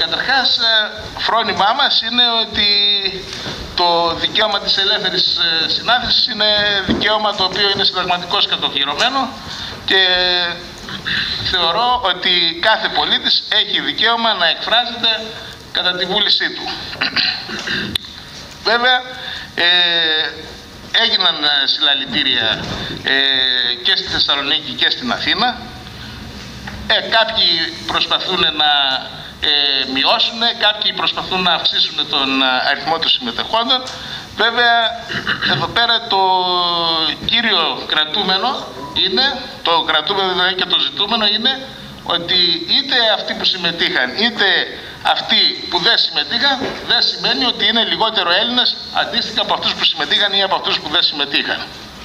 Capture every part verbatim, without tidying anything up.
καταρχάς, φρόνημά μας είναι ότι το δικαίωμα της ελεύθερης συνάθρησης είναι δικαίωμα το οποίο είναι συνταγματικώς κατοχυρωμένο και θεωρώ ότι κάθε πολίτης έχει δικαίωμα να εκφράζεται κατά τη βούλησή του. Βέβαια, ε, έγιναν συλλαλητήρια ε, και στη Θεσσαλονίκη και στην Αθήνα. Ε, κάποιοι προσπαθούν να ε, μειώσουν, κάποιοι προσπαθούν να αυξήσουν τον αριθμό των συμμετεχόντων. Βέβαια, εδώ πέρα το κύριο κρατούμενο είναι, το κρατούμενο δηλαδή και το ζητούμενο είναι ότι είτε αυτοί που συμμετείχαν, είτε αυτοί που δεν συμμετείχαν, δεν σημαίνει ότι είναι λιγότερο Έλληνες αντίστοιχα από αυτούς που συμμετείχαν ή από αυτούς που δεν συμμετείχαν.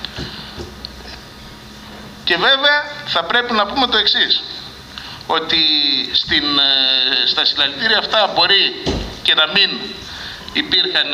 Και βέβαια θα πρέπει να πούμε το εξής, ότι στην, στα συλλαλητήρια αυτά μπορεί και να μην υπήρχαν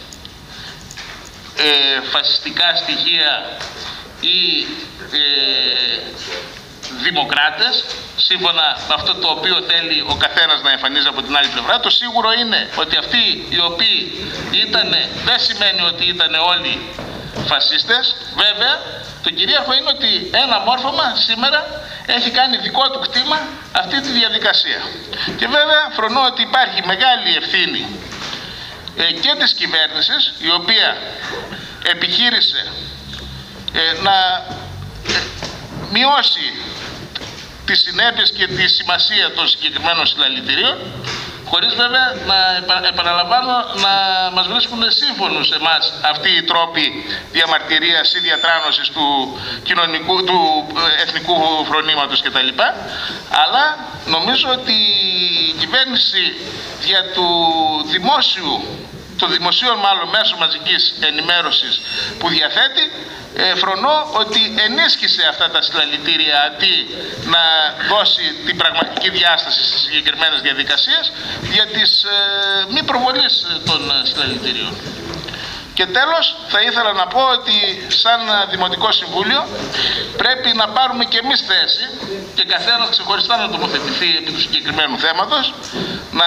ε, φασιστικά στοιχεία ή ε, δημοκράτες, σύμφωνα με αυτό το οποίο θέλει ο καθένας να εμφανίζει από την άλλη πλευρά. Το σίγουρο είναι ότι αυτοί οι οποίοι ήταν, δεν σημαίνει ότι ήταν όλοι φασίστες. Βέβαια, το κυρίαρχο είναι ότι ένα μόρφωμα σήμερα έχει κάνει δικό του κτήμα αυτή τη διαδικασία. Και βέβαια φρονώ ότι υπάρχει μεγάλη ευθύνη ε, και της κυβέρνησης, η οποία επιχείρησε ε, να ε, μειώσει τις συνέπειες και τη σημασία των συγκεκριμένων συλλαλητηρίων, χωρίς βέβαια να επαναλαμβάνω να μας βρίσκουν σύμφωνους εμάς αυτοί οι τρόποι διαμαρτυρίας ή διατράνωσης του, κοινωνικού, του εθνικού φρονήματος κτλ. Αλλά νομίζω ότι η κυβέρνηση για του δημόσιου, των δημοσίων μάλλον μέσων μαζικής ενημέρωσης που διαθέτει, Ε, φρονώ ότι ενίσχυσε αυτά τα συλλαλητήρια αντί να δώσει την πραγματική διάσταση στις συγκεκριμένες διαδικασίες για τις ε, μη προβολής των συλλαλητήριων. Και τέλος, θα ήθελα να πω ότι σαν Δημοτικό Συμβούλιο πρέπει να πάρουμε και εμείς θέση και καθένας ξεχωριστά να τοποθετηθεί επί του συγκεκριμένου θέματος, να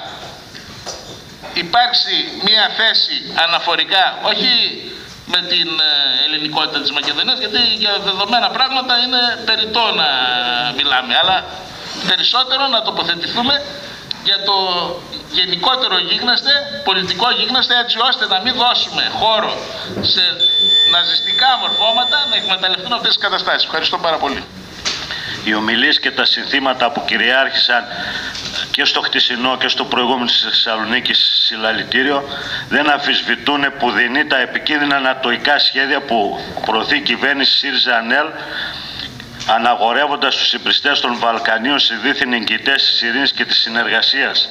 υπάρξει μια θέση αναφορικά, όχι με την ελληνικότητα της Μακεδονίας, γιατί για δεδομένα πράγματα είναι περιττό να μιλάμε, αλλά περισσότερο να τοποθετηθούμε για το γενικότερο γίγνεσθε, πολιτικό γίγνεσθε, έτσι ώστε να μην δώσουμε χώρο σε ναζιστικά μορφώματα να εκμεταλλευτούν αυτές τις καταστάσεις. Ευχαριστώ πάρα πολύ. Οι ομιλίες και τα συνθήματα που κυριάρχησαν και στο χτεσινό και στο προηγούμενο της Θεσσαλονίκης συλλαλητήριο δεν αμφισβητούν πουδενή τα επικίνδυνα ανατοϊκά σχέδια που προωθεί η κυβέρνηση ΣΥΡΙΖΑ-ΑΝΕΛ, αναγορεύοντας τους συμπριστές των Βαλκανίων σε δίθεν εγκητές της ειρήνης και της συνεργασίας.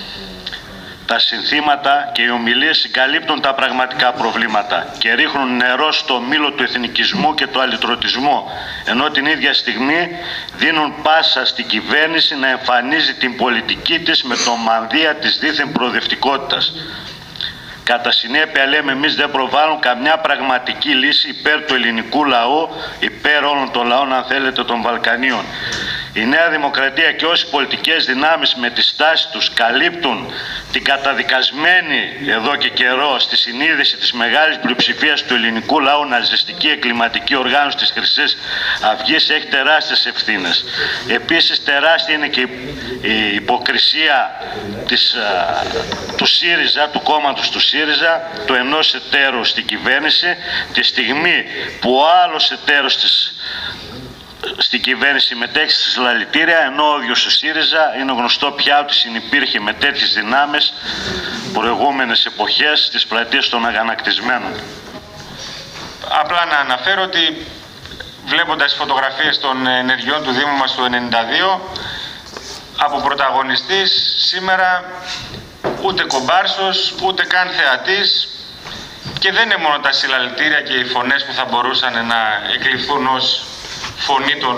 Τα συνθήματα και οι ομιλίες συγκαλύπτουν τα πραγματικά προβλήματα και ρίχνουν νερό στο μήλο του εθνικισμού και του αλυτρωτισμού, ενώ την ίδια στιγμή δίνουν πάσα στην κυβέρνηση να εμφανίζει την πολιτική της με το μανδύα της δίθεν προοδευτικότητας. Κατά συνέπεια, λέμε, εμείς δεν προβάλλουν καμιά πραγματική λύση υπέρ του ελληνικού λαού, υπέρ όλων των λαών, αν θέλετε, των Βαλκανίων. Η Νέα Δημοκρατία και όσοι πολιτικές δυνάμεις με τη στάση τους καλύπτουν την καταδικασμένη εδώ και καιρό στη συνείδηση της μεγάλης πλειοψηφίας του ελληνικού λαού ναζιστική εγκληματική οργάνωση της Χρυσής Αυγής έχει τεράστιες ευθύνες. Επίσης τεράστια είναι και η υποκρισία της, του ΣΥΡΙΖΑ, του κόμματος του ΣΥΡΙΖΑ, του ενός εταίρου στην κυβέρνηση, τη στιγμή που ο άλλος εταίρος της στην κυβέρνηση συμμετέχει στη συλλαλητήρια, ενώ ο ίδιος ο ΣΥΡΙΖΑ είναι γνωστό πια ότι συνυπήρχε με τέτοιες δυνάμεις προηγούμενες εποχές στις πλατείες των αγανακτισμένων. Απλά να αναφέρω ότι βλέποντας τις φωτογραφίες των ενεργειών του Δήμου μας του ενενήντα δύο, από πρωταγωνιστής σήμερα ούτε κομπάρσος, ούτε καν θεατής, και δεν είναι μόνο τα συλλαλητήρια και οι φωνές που θα μπορούσαν να εκλειφθούν ως φωνή των,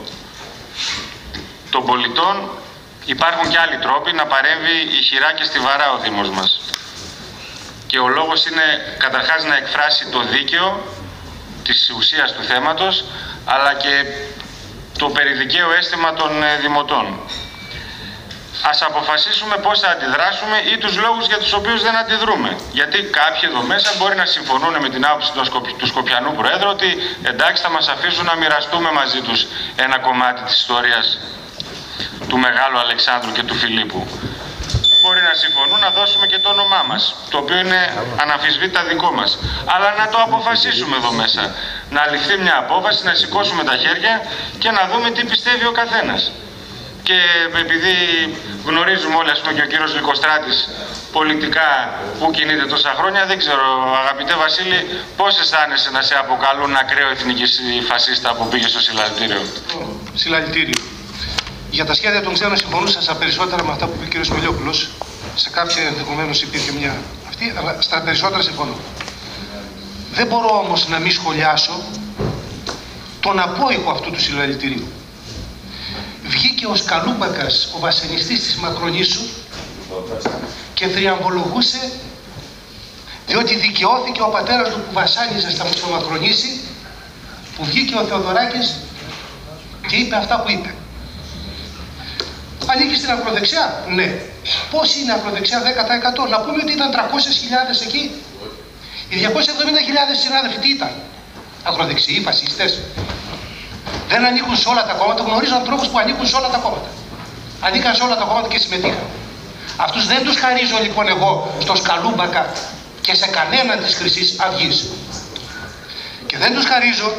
των πολιτών. Υπάρχουν και άλλοι τρόποι να παρέμβει ηχηρά και στιβαρά ο Δήμος μας. Και ο λόγος είναι καταρχάς να εκφράσει το δίκαιο της ουσίας του θέματος, αλλά και το περιδικαίο αίσθημα των δημοτών. Ας αποφασίσουμε πώς θα αντιδράσουμε ή τους λόγους για τους οποίους δεν αντιδρούμε. Γιατί κάποιοι εδώ μέσα μπορεί να συμφωνούν με την άποψη του Σκοπιανού Προέδρου ότι εντάξει, θα μας αφήσουν να μοιραστούμε μαζί τους ένα κομμάτι της ιστορίας του Μεγάλου Αλεξάνδρου και του Φιλίππου. Μπορεί να συμφωνούν να δώσουμε και το όνομά μας, το οποίο είναι αναμφισβήτητα δικό μας. Αλλά να το αποφασίσουμε εδώ μέσα. Να ληφθεί μια απόφαση, να σηκώσουμε τα χέρια και να δούμε τι πιστεύει ο καθένας. Και επειδή γνωρίζουμε όλοι, ας πούμε, και ο κύριος Λυκοστράτης πολιτικά που κινείται τόσα χρόνια, δεν ξέρω, αγαπητέ Βασίλη, πώς αισθάνεσαι να σε αποκαλούν ακραίο εθνικιστή φασίστα που πήγε στο συλλαλητήριο? Συλλαλητήριο. Για τα σχέδια των ξένων συμφωνούσα στα περισσότερα με αυτά που είπε ο κύριος Μιλιόπουλος. Σε κάποια ενδεχομένως υπήρχε μια αυτή, αλλά στα περισσότερα συμφωνώ. Δεν μπορώ όμως να μην σχολιάσω τον απόϊχο αυτού του συλλαλητηρίου. Βγήκε ο Σκαλούμπακας, ο βασανιστής της Μακρονήσου, και θριαμβολογούσε διότι δικαιώθηκε ο πατέρας του που βασάνιζε στο Μακρονήσι, που βγήκε ο Θεοδωράκης και είπε αυτά που είπε. Ανήκει στην ακροδεξιά? Ναι. Πόσοι είναι ακροδεξιά? δέκα τοις εκατό. Να πούμε ότι ήταν τριακόσιες χιλιάδες εκεί. Οι διακόσιες εβδομήντα χιλιάδες συνάδελφοι τι ήταν? Ακροδεξιοί, φασίστες? Δεν ανήκουν σε όλα τα κόμματα. Γνωρίζω ανθρώπους που ανήκουν σε όλα τα κόμματα. Ανήκαν σε όλα τα κόμματα και συμμετείχαν. Αυτούς δεν τους χαρίζω λοιπόν εγώ στο Σκαλούμπακα και σε κανέναν της Χρυσής Αυγής. Και δεν τους χαρίζω.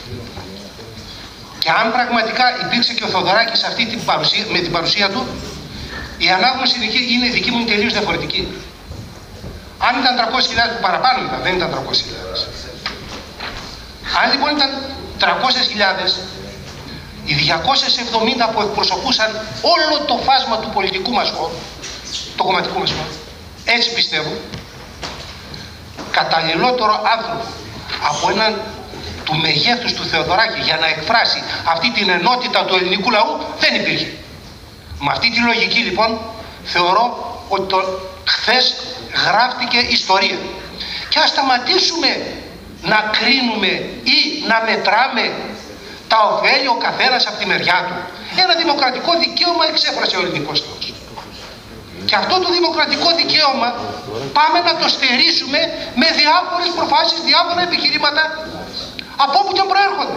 Και αν πραγματικά υπήρξε και ο Θεοδωράκης αυτή την παρουσία, με την παρουσία του, η ανάγνωση είναι η δική μου τελείως διαφορετική. Αν ήταν τριακόσιες χιλιάδες, που παραπάνω ήταν, δεν ήταν τριακόσιες χιλιάδες. Αν λοιπόν ήταν τριακόσιες χιλιάδες, οι διακόσιες εβδομήντα που εκπροσωπούσαν όλο το φάσμα του πολιτικού μας χώρου, το κομματικού μας χώρου, έτσι πιστεύω, καταλληλότερο άνθρωπο από έναν του μεγέθους του Θεοδωράκη για να εκφράσει αυτή την ενότητα του ελληνικού λαού δεν υπήρχε. Με αυτή τη λογική λοιπόν θεωρώ ότι το χθες γράφτηκε ιστορία. Και ας σταματήσουμε να κρίνουμε ή να μετράμε τα ωφέλη ο καθένας από τη μεριά του. Ένα δημοκρατικό δικαίωμα εξέφρασε ο ελληνικός λαός. Και αυτό το δημοκρατικό δικαίωμα πάμε να το στερήσουμε με διάφορες προφάσεις, διάφορα επιχειρήματα από όπου και προέρχονται.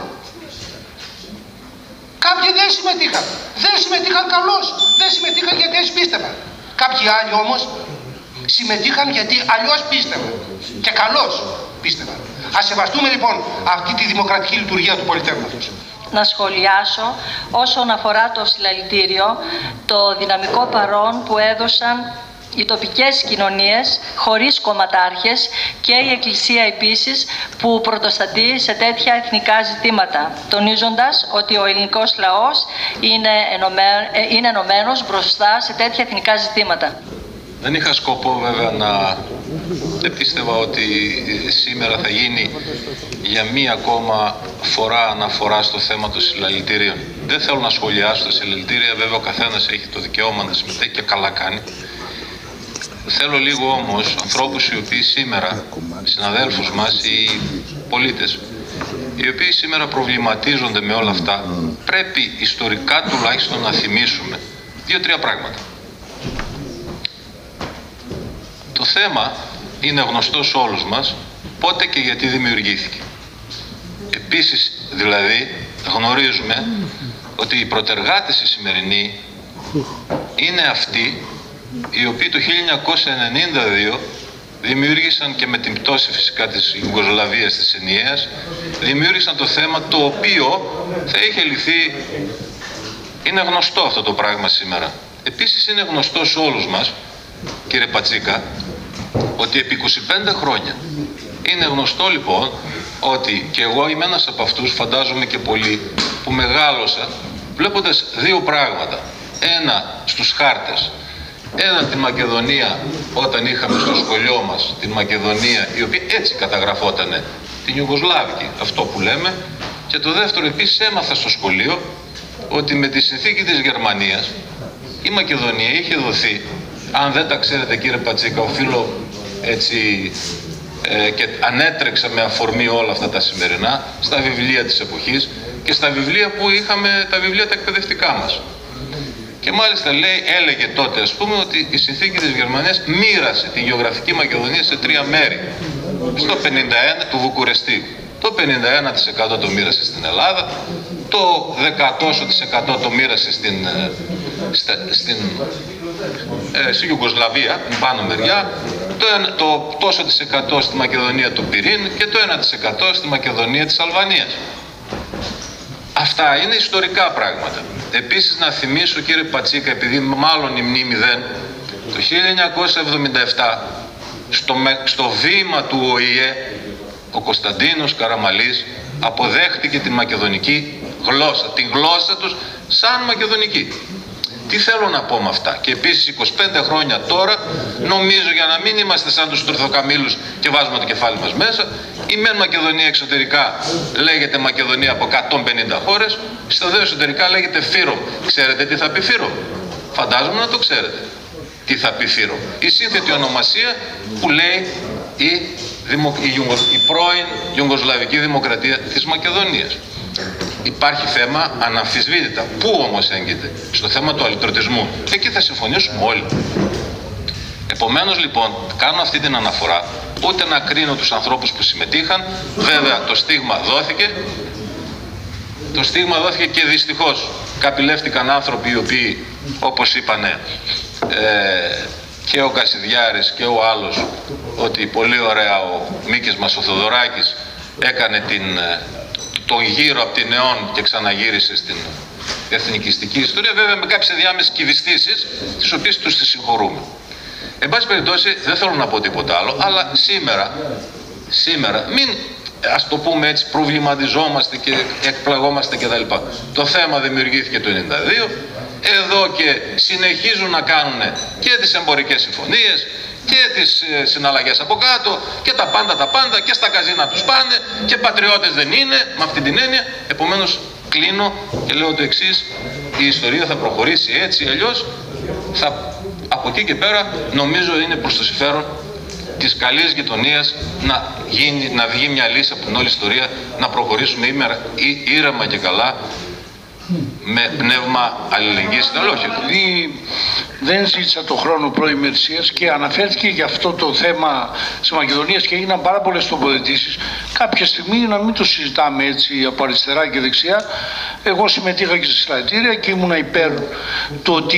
Κάποιοι δεν συμμετείχαν. Δεν συμμετείχαν καλώς. Δεν συμμετείχαν γιατί έτσι πίστευαν. Κάποιοι άλλοι όμως συμμετείχαν γιατί αλλιώς πίστευαν. Και καλώς πίστευαν. Ας σεβαστούμε λοιπόν αυτή τη δημοκρατική λειτουργία του πολιτεύματος. Να σχολιάσω όσον αφορά το συλλαλητήριο, το δυναμικό παρόν που έδωσαν οι τοπικές κοινωνίες χωρίς κομματάρχες και η Εκκλησία επίσης που πρωτοστατεί σε τέτοια εθνικά ζητήματα, τονίζοντας ότι ο ελληνικός λαός είναι, ενωμέ, είναι ενωμένος μπροστά σε τέτοια εθνικά ζητήματα. Δεν είχα σκοπό βέβαια να... Δεν πίστευα ότι σήμερα θα γίνει για μία ακόμα φορά αναφορά στο θέμα των συλλαλητήριων. Δεν θέλω να σχολιάσω τα συλλαλητήρια, βέβαια ο καθένας έχει το δικαίωμα να συμμετέχει και καλά κάνει. Θέλω λίγο όμως ανθρώπους οι οποίοι σήμερα, συναδέλφους μας ή πολίτες, οι οποίοι σήμερα προβληματίζονται με όλα αυτά, πρέπει ιστορικά τουλάχιστον να θυμίσουμε δύο-τρία πράγματα. Το θέμα είναι γνωστό σε όλους μας πότε και γιατί δημιουργήθηκε. Επίσης, δηλαδή, γνωρίζουμε ότι οι προτεργάτες οι σημερινοί είναι αυτοί οι οποίοι το χίλια εννιακόσια ενενήντα δύο δημιούργησαν και με την πτώση φυσικά της Ιουγκοσλαβίας της ενιαίας, δημιούργησαν το θέμα το οποίο θα είχε λυθεί. Είναι γνωστό αυτό το πράγμα σήμερα. Επίσης είναι γνωστό σε όλους μας, κύριε Πατσίκα, ότι επί είκοσι πέντε χρόνια είναι γνωστό λοιπόν ότι και εγώ είμαι ένας από αυτούς, φαντάζομαι και πολλοί, που μεγάλωσα βλέποντας δύο πράγματα. Ένα στους χάρτες, ένα την Μακεδονία όταν είχαμε στο σχολείο μας την Μακεδονία, η οποία έτσι καταγραφότανε, την Ιουγκοσλάβικη, αυτό που λέμε, και το δεύτερο επίσης έμαθα στο σχολείο ότι με τη συνθήκη της Γερμανίας η Μακεδονία είχε δοθεί, αν δεν τα ξέρετε κύριε Πατσίκα, οφείλω έτσι ε, και ανέτρεξα με αφορμή όλα αυτά τα σημερινά στα βιβλία της εποχής και στα βιβλία που είχαμε, τα βιβλία τα εκπαιδευτικά μας. Και μάλιστα λέει, έλεγε τότε, ας πούμε, ότι η συνθήκη της Γερμανίας μοίρασε τη γεωγραφική Μακεδονία σε τρία μέρη. Στο πενήντα ένα του Βουκουρεστίου. Το πενήντα ένα τοις εκατό το μοίρασε στην Ελλάδα, το δεκατόσο τοις εκατό το μοίρασε στην, στα, στην ε, στη Ιουγκοσλαβία, την πάνω μεριά, το, το τόσο της εκατό στη Μακεδονία του Πυρήν και το ένα τοις εκατό στη Μακεδονία της Αλβανίας. Αυτά είναι ιστορικά πράγματα. Επίσης να θυμίσω, κύριε Πατσίκα, επειδή μάλλον η μνήμη δεν, το χίλια εννιακόσια εβδομήντα επτά στο, στο βήμα του Ο Η Ε ο Κωνσταντίνος Καραμαλής αποδέχτηκε την μακεδονική γλώσσα, την γλώσσα τους σαν μακεδονική. Τι θέλω να πω με αυτά? Και επίσης είκοσι πέντε χρόνια τώρα, νομίζω, για να μην είμαστε σαν τους Τουρθοκαμήλους και βάζουμε το κεφάλι μας μέσα, η μεν Μακεδονία εξωτερικά λέγεται Μακεδονία από εκατόν πενήντα χώρες, στο δε εσωτερικά λέγεται Φύρο. Ξέρετε τι θα πει Φύρο? Φαντάζομαι να το ξέρετε. Τι θα πει Φύρο? Η σύνθετη ονομασία που λέει η, δημο... η, Ιουγκο... η πρώην Ιουγκοσλαβική Δημοκρατία της Μακεδονίας. Υπάρχει θέμα αναμφισβήτητα. Πού όμως έγκυται? Στο θέμα του αλυτρωτισμού. Εκεί θα συμφωνήσουμε όλοι. Επομένως λοιπόν, κάνω αυτή την αναφορά, ούτε να κρίνω τους ανθρώπους που συμμετείχαν. Βέβαια το στίγμα δόθηκε. Το στίγμα δόθηκε και δυστυχώς καπηλεύτηκαν άνθρωποι οι οποίοι, όπως είπανε ε, και ο Κασιδιάρης και ο άλλος, ότι πολύ ωραία ο Μίκης μας ο Θοδωράκης έκανε την, τον γύρο από την αιών και ξαναγύρισε στην εθνικιστική ιστορία, βέβαια με κάποιες ενδιάμεσες κυβιστήσεις, τις οποίες τους τις συγχωρούμε. Εν πάση περιπτώσει, δεν θέλω να πω τίποτα άλλο, αλλά σήμερα, σήμερα, μην, ας το πούμε έτσι, προβληματιζόμαστε και εκπλαγόμαστε κτλ. Το θέμα δημιουργήθηκε το ενενήντα δύο, εδώ και συνεχίζουν να κάνουν και τις εμπορικές συμφωνίες και τις ε, συναλλαγές από κάτω και τα πάντα τα πάντα και στα καζίνα τους πάνε και πατριώτες δεν είναι, με αυτή την έννοια. Επομένως κλείνω και λέω το εξής: η ιστορία θα προχωρήσει έτσι, αλλιώς θα, από εκεί και πέρα νομίζω είναι προς το συμφέρον της καλής γειτονίας να, γίνει, να βγει μια λύση από την όλη ιστορία, να προχωρήσουμε ήμερα, ή, ήρεμα και καλά, με πνεύμα αλληλεγγύης. Επειδή δεν ζήτησα το χρόνο προημερσίας και αναφέρθηκε για αυτό το θέμα της Μακεδονίας και έγιναν πάρα πολλές τοποθετήσεις, κάποια στιγμή να μην το συζητάμε έτσι από αριστερά και δεξιά. Εγώ συμμετείχα και σε συλλαλητήρια και ήμουνα υπέρ το ότι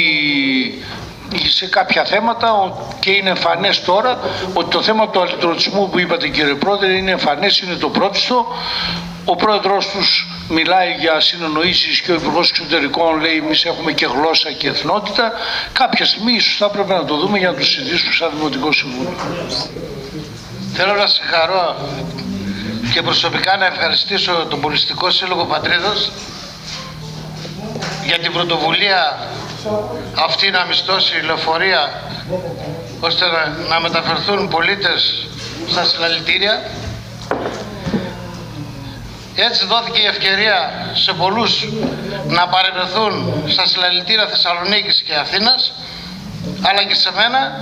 σε κάποια θέματα, και είναι εμφανές τώρα ότι το θέμα του αλυτρωτισμού που είπατε, κύριε Πρόεδρε, είναι εμφανές, είναι το πρώτιστο. Ο πρόεδρος τους μιλάει για συνεννοήσεις και ο Υπουργός Εξωτερικών λέει εμείς έχουμε και γλώσσα και εθνότητα. Κάποια στιγμή ίσως θα πρέπει να το δούμε για να το συζητήσουμε σαν Δημοτικό Συμβούλιο. Θέλω να συγχαρώ και προσωπικά να ευχαριστήσω τον Πολιτιστικό Σύλλογο Πατρίδος για την πρωτοβουλία αυτή να μισθώσει λεωφορεία ώστε να, να μεταφερθούν πολίτες στα συλλαλητήρια. Έτσι δόθηκε η ευκαιρία σε πολλούς να παρευρεθούν στα συλλαλητήρια Θεσσαλονίκης και Αθήνας, αλλά και σε μένα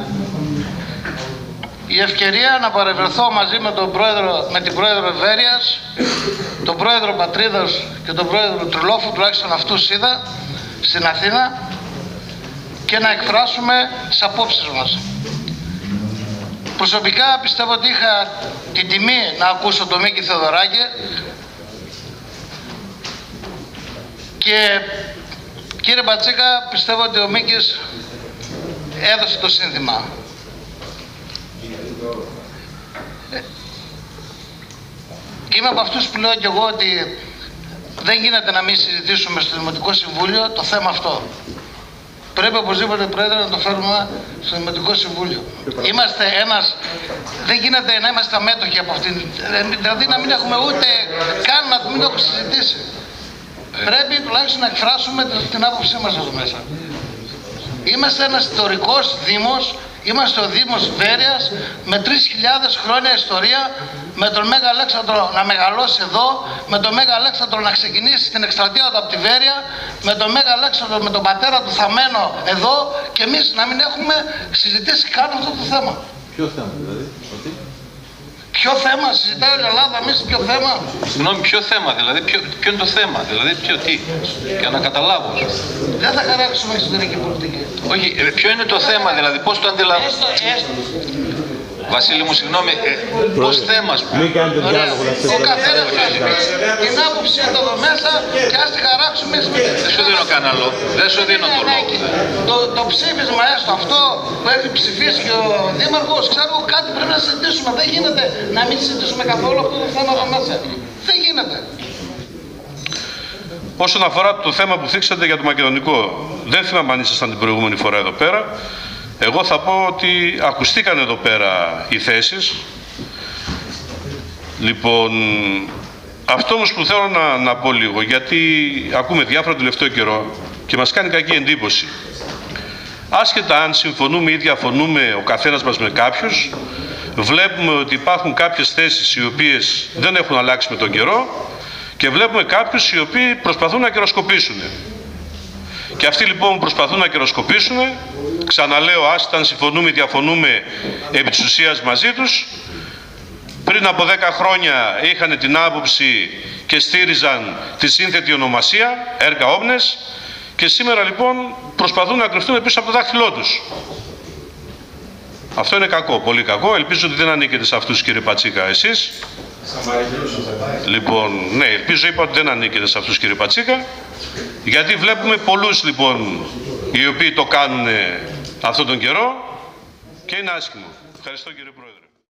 η ευκαιρία να παρευρεθώ μαζί με, τον πρόεδρο, με την πρόεδρο Ευέρειας, τον πρόεδρο Πατρίδος και τον πρόεδρο Τρουλόφου, τουλάχιστον αυτούς είδα στην Αθήνα, και να εκφράσουμε τις απόψεις μας. Προσωπικά πιστεύω ότι είχα την τιμή να ακούσω τον Μίκη Θεοδωράκη και κύριε Πατσίκα, πιστεύω ότι ο Μίκης έδωσε το σύνθημα. Και είμαι από αυτούς που λέω και εγώ ότι δεν γίνεται να μην συζητήσουμε στο Δημοτικό Συμβούλιο το θέμα αυτό. Πρέπει οπωσδήποτε, Πρόεδρε, να το φέρουμε στο Δημοτικό Συμβούλιο. Είμαστε ένας, δεν γίνεται να είμαστε αμέτωχοι από αυτήν, δηλαδή να μην έχουμε ούτε καν να μην έχουμε συζητήσει. Πρέπει τουλάχιστον να εκφράσουμε την άποψή μας εδώ μέσα. Είμαστε ένας ιστορικός δήμος, είμαστε ο Δήμος Βέρειας με τρεις χιλιάδες χρόνια ιστορία, με τον Μέγα Αλέξανδρο να μεγαλώσει εδώ, με τον Μέγα Αλέξανδρο να ξεκινήσει την εκστρατεία του από τη Βέρεια, με τον Μέγα Αλέξανδρο, με τον πατέρα του Θαμένο εδώ, και εμείς να μην έχουμε συζητήσει καν αυτό το θέμα. Ποιο θέμα δηλαδή? Ποιο θέμα συζητάει η Ελλάδα, εμείς ποιο θέμα. Συγγνώμη, ποιο θέμα, δηλαδή, ποιο, ποιο είναι το θέμα, δηλαδή, ποιο τι, για να καταλάβω. Δεν θα χαράξουμε εξωτερική πολιτική. Όχι, ε, ποιο είναι το θέμα, δηλαδή, πώς το αντιλαμβάνει. Έστω, έστω. Βασίλη μου, συγγνώμη, ε, πώς θέμα, ας πούμε. Μην κάνετε διάλογο να Ο καθένας θα πει την άποψη εδώ μέσα και ας τη χαράξουμε εμείς. Δεν σου δίνω κανένα, δεν σου δίνω το λόγο. Το, το ψήφισμα έστω αυτό που έχει ψηφίσει και ο Δήμαρχος, ξέρω κάτι πρέπει να συζητήσουμε. Δεν γίνεται να μην συζητήσουμε καθόλου αυτό το θέμα εδώ μέσα. Δεν γίνεται. Όσον αφορά το θέμα που θίξατε για το μακεδονικό, δεν θυμάμαι αν ήσασταν την προηγούμενη φορά εδώ πέρα. Εγώ θα πω ότι ακουστήκαν εδώ πέρα οι θέσεις. Λοιπόν, αυτό όμως που θέλω να, να πω λίγο, γιατί ακούμε διάφορα τελευταίο καιρό και μας κάνει κακή εντύπωση. Άσχετα αν συμφωνούμε ή διαφωνούμε ο καθένας μας με κάποιους, βλέπουμε ότι υπάρχουν κάποιες θέσεις οι οποίες δεν έχουν αλλάξει με τον καιρό και βλέπουμε κάποιους οι οποίοι προσπαθούν να καιροσκοπήσουν. Και αυτοί λοιπόν που προσπαθούν να καιροσκοπήσουν, ξαναλέω, άσχετα αν συμφωνούμε ή διαφωνούμε επί της ουσίας μαζί τους, πριν από δέκα χρόνια είχαν την άποψη και στήριζαν τη σύνθετη ονομασία, έργα όμνες, και σήμερα λοιπόν προσπαθούν να κρυφτούν πίσω από το δάχτυλό τους. Αυτό είναι κακό, πολύ κακό. Ελπίζω ότι δεν ανήκετε σε αυτούς, κύριε Πατσίκα, εσείς. Λοιπόν, ναι, ελπίζω, είπα ότι δεν ανήκετε σε αυτούς, κύριε Πατσίκα, γιατί βλέπουμε πολλούς λοιπόν οι οποίοι το κάνουν αυτόν τον καιρό και είναι άσχημο. Ευχαριστώ, κύριε Πρόεδρε.